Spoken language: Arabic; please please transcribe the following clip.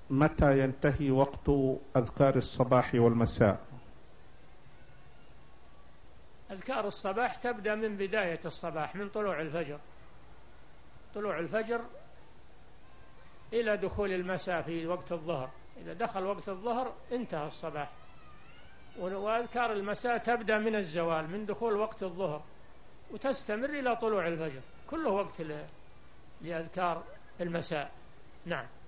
متى ينتهي وقت أذكار الصباح والمساء؟ أذكار الصباح تبدأ من بداية الصباح، من طلوع الفجر، طلوع الفجر إلى دخول المساء في وقت الظهر. إذا دخل وقت الظهر انتهى الصباح. وأذكار المساء تبدأ من الزوال، من دخول وقت الظهر، وتستمر إلى طلوع الفجر، كله وقت لأذكار المساء. نعم.